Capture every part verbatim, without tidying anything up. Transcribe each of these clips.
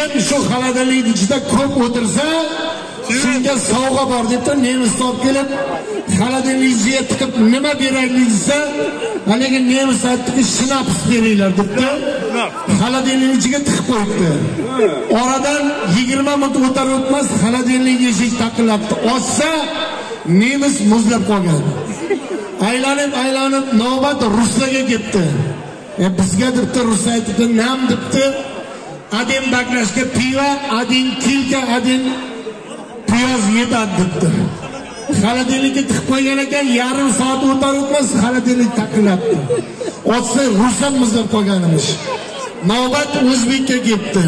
kim shu xaladanlik ichida ko'p o'tirsa, shunga sovg'a bor debdi, nemis olib kelib, xaladanlikga tiqib nima beraylik desa, haligi nemis aytdiki, shnaps beringlar debdi. Xaladanlikga tiqib qo'yibdi. Oradan yigirma minut o'tar o'tmas xaladanlik eshik taqillabdi. Ochsa, nemis muzlab qolgan. Aylanib, aylanib navbat ruslarga ketdi. E bizga debdi, rus aytdi, nam debdi. Adin baklashga piva, adin kilka, adin piyoz yetadi debdi. Xaladanlikka tiqib qo'ygan ekan, yarim soat o'tar o'tmas xaladanlik taqillabdi. Ochsa, rus ham muzlab qolganimiz. Navbat o'zbekka ketdi.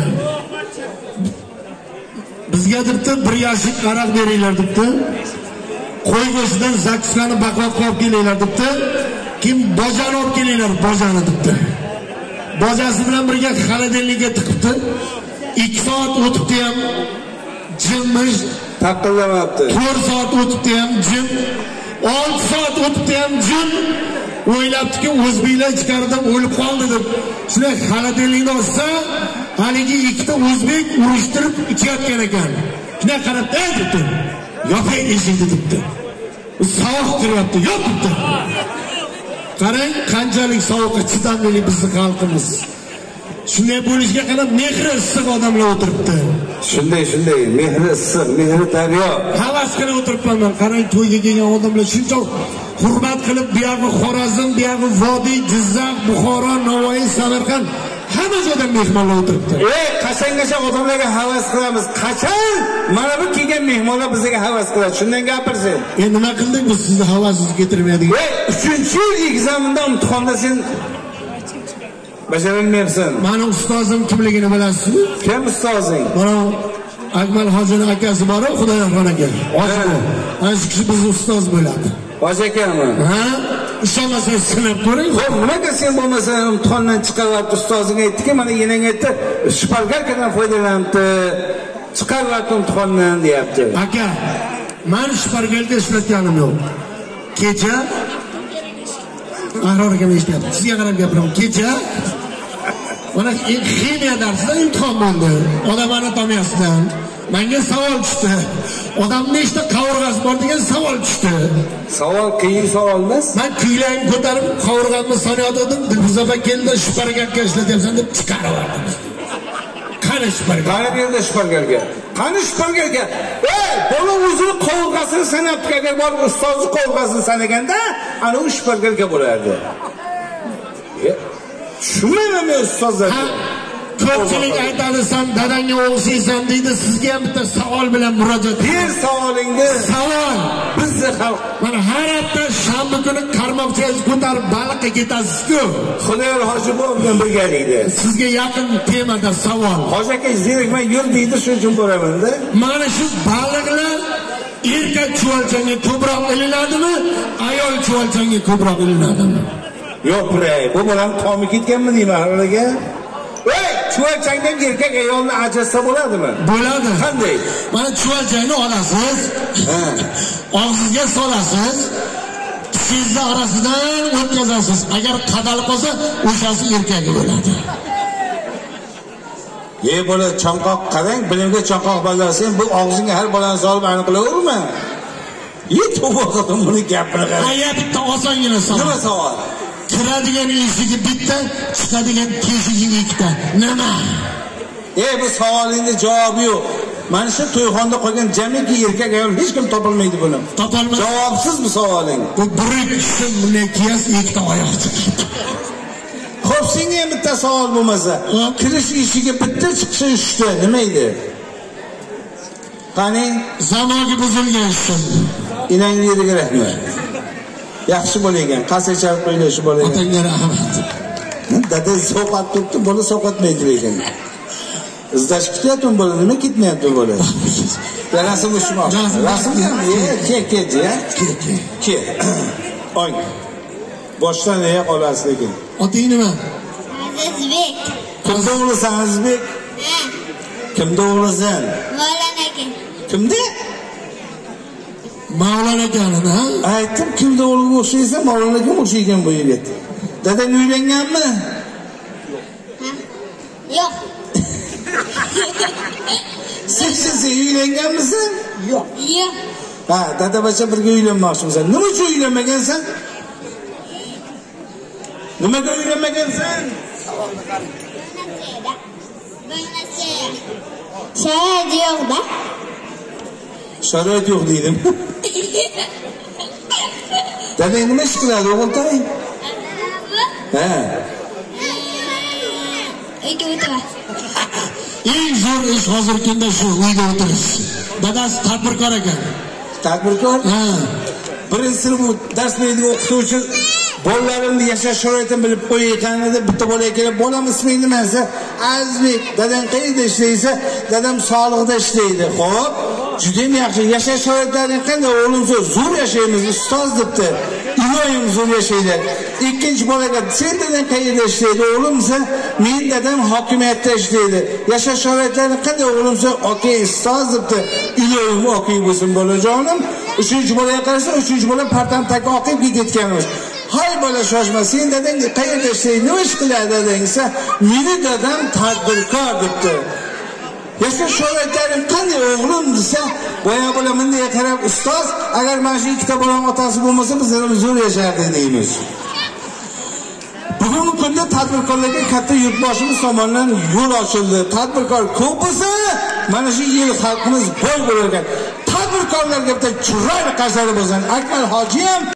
Bizga debdi, bir yashik aroq beringlar debdi. Qo'y go'shtidan zakskani baqlab olib kelinglar debdi. Kim bojani olib kelinglar, bojani debdi. Bojasi bilan birga xaladanlikka tiqibdi. ikki soat o'tibdi ham jimmish taqillamabdi. to'rt soat o'tibdi ham jim. olti soat o'tibdi ham jim. O'ylabdiki, o'zbeklar ichkarida o'lib qoldi deb. Shuna xaladanlikni olsa, haligi ikkita o'zbek urushtirib ichayotgan ekan. Shuna qarab, "Ey" debdi. "Yoping eshikni" debdi. Sovuq kiryapti, "Yo'q" debdi. Qarang, qanchalik sovuqqa chidamli bizning xalqimiz. Shunday bo'lishiga qarab, mehri issiq odamlar o'tiribdi. Shunday, shunday, mehri issiq, mehri daryo. Havas qilib o'tiribman men. Qarang, to'yga kelgan odamlar shuncha hurmat qilib, bu yog'i Xorazm, bu yog'i Vodiy, Jizzax, Buxoro, Navoiy, Samarqand hamma joydan mehmonlar o'tiribdi. Ey, qachongacha odamlarga havas qilamiz? Qachon? Mana bu kelgan mehmonlar bizga havas qiladi. Shundan gapirsin. E nima qildik biz sizni havasingizga keltirmaydigan? Ey, uchinchi yil ekzamenda imtihonda sen bajarilmayapsan. Mani ustozim kimligini bilasizmi? Kim ustozing? Mana Akmal hojining akasi bor, Xudoyorxon aka. Hoji. Ana shu kishi bizning ustoz bo'ladi. Hoji akami? Ha? Ishonmasangiz sinab ko'ring. Xo'p, nimaga sen bo'lmasa imtihondan chiqaryapti, ustozing aytdiki, mana yenang aytdi, shpargalkadan foydalanibdi, chiqaryapti imtihondan deyapti. Aka, men shpargalka ishlatganim yo'q. Kecha Ahror aka eshityapti. Sizga qarab gapiraman. Kecha mana ximiya darsida imtihon bo'ldi. Odam anatomiyasidan menga savol tushdi. Odam nechta qovurg'asi bor degan savol tushdi. Savol qiyin savol emas. Men kuylayim ko'tarib qovurg'amni sanayotgandim. Dilfuzafa keldi, shpargalka ishlatyapsan deb chiqarib yubordim. Qani shpargalka? Qani bu yerda shpargalka? Qani shpargalka? Ey, bola o'zini qovurg'asini sanabdi, agar bor ustozni qovurg'asini sanaganda, ana u shpargalka bo'lardi. Tushunmayman men ustozlarga. Ko'pchilik aytadi, sen dadangga o'xshaysan deydi. Sizga ham bitta savol bilan murojaat. Bir savolingni. Savol. Bizning xalq mana har hafta shanba kuni qarmoqchiga ko'tarib baliqqa ketasiz-ku. Xudoyor hoji bilan birgalikda. Sizga yaqin temada savol. Hoji aka zerikmay yur deydi, shuning uchun boraman-da. Mana shu baliqlar erkak chuvalchanga ko'proq ilinadimi, ayol chuvalchanga ko'proq ilinadimi? Yo'q, buray. Bu bilan tomi ketganmi deyman haliga? Ey, chuvalchangdan erkak ayolni ajratsa bo'ladimi? Bo'ladi. Qanday? Mana chuvalchangni olasiz. Ha. Og'zingizga solasiz. Sizni orasidan o'tkazasiz. Agar qadalib qolsa, o'shasi erkagi bo'ladi. Ey bola, chanqoq qarang, bilimga chanqoq balasin, bu og'zingga har bolani solib aniqlayverma. Ey, to'g'ri buni gapini qarang. Aya bitta osongina savol. Nima savol? Kiradigan eshigi bitta, chiqadigan teshigi ikkita. Nima? Ey, bu savolingga javob yo'q. Mana shu to'yxonada qolgan jamiki erkak ayol hech kim topolmaydi buni. Topolmaydi. Javobsiz bu savoling. Bu buruk kishi bunday kiyas ikkita oyoq chiqadi. Xo'p, senga ham bitta savol bo'lmasa, kirish eshigi bitta, chiqishi uchta, nima edi? Qani, zamogi buzilgan ishim. Inang yeriga rahmat. Yaxshi bo'lagan, qasachalib qo'yilishi bo'lagan. Otangga rahmat. Dada sovqat turibdi, bola sovqatmaydi lekin. Izdash kutyapti bola, nima ketmayapti bola? Rasm ushmoq. Rasm ke ke ya. Ke. Oy. Boshdan oyoq olasiz lekin. Oting nima? Azizbek. Kimda o'g'lisan Azizbek? Ha. Kimda o'g'lisan? Mavlon aka. Kimda? Mavlon akani, ha? Aytdim, kimda o'g'liga o'xshaysan, Mavlon aka o'xshaygan bu yigit. Dadang uylanganmi? Ha? Yo'q. sen uylanganmisan? Yo'q. Yo'q. Ha, dadabacha birga uylanmoqchimisan. Nima uchun uylanmagansan? Nimaga uylanmagansan? Sharoit yo'q-da. Sharoit yo'q deydim. Dadang nima ish qiladi o'g'iltay? Ha. Uyga o'tiradi. Eng zo'r ish hozirgi kunda shu uyda o'tirish. Dadasi tadbirkor ekan. Tadbirkor? Ha. Birinchi sinf dars beradigan o'qituvchi bolalarimni yashash sharoitini bilib qo'yayotgan edi. Bitta bola kelib, "Bolam isming nima?" desa, "Azizbek." "Dadang qayerda ishlaysa?" "Dadam sog'liqda ishlaydi." Xo'p, juda ham yaxshi. Yashash sharoitlaring qanday? "O'g'lim, zo'r yashaymiz, ustoz" debdi. "Iloyim zo'r yashaydi." Ikkinchi bolaga, "Sen dadang qayerda ishlaydi?" "O'g'lim desa, "Men dadam hokimiyatda ishlaydi." "Yashash sharoitlaring qanday?" "O'g'lim desa, "Okey, ustoz" debdi. "Iloyim okey bo'lsin bolajonim." Uchinchi bolaga qarasa, uchinchi bola partam taka oqib ketganmish. "Hay bola, shoshma, sen dadang qayerda ishlaydi? Nima ish qiladi dadang?" desa, "Meni dadam tadbirkor" debdi. "Yashash sharoitlaring qanday o'g'lim?" desa, boya bola bunday qarab, "Ustoz, agar mana shu ikkita bolam otasi bo'lmasa, biz ham zo'r yashardik" deymiz. Bugungi kunda tadbirkorlarga katta yurtboshimiz tomonidan yo'l ochildi. Tadbirkor ko'p bo'lsa, mana shu yil xalqimiz boy bo'lar ekan. Tadbirkorlarga bitta chiroyli qarshilab bo'lsin. Akmal Hoji ham